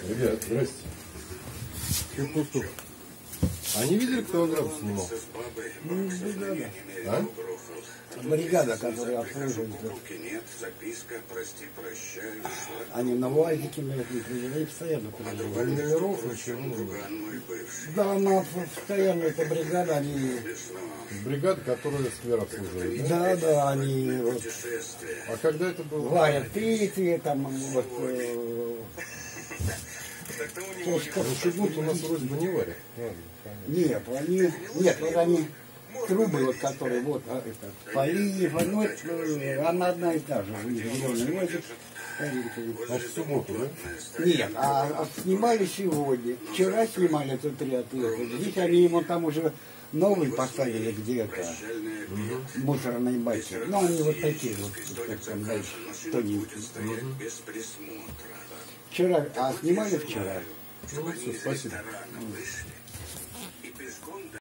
Ребят, здрасте. Пустух. А не видели, кто ограду снимал? Бригада. А? Бригада, которая обслуживает. Они на УАЗике на этом приезжали, постоянно приезжали. Они номеров ничего не было. Да, она постоянно, эта бригада, они... Бригада, которая сквер обслуживает, да? Да, да, они вот А когда это было? варят пиццы, там вот... Ну, почему-то у нас вроде бы не варят. Нет, вот они трубы, вот которые, вот, это, полив, ну, она одна и та же, у них зеленый озик. А в субботу, да? Нет, а снимали сегодня. Вчера снимали этот ряд. Здесь они ему там уже новый поставили где-то. Мусорные баки. Ну, они вот такие вот, как там дальше, тоненькие. Вчера, а снимали вчера. Ну, все, спасибо.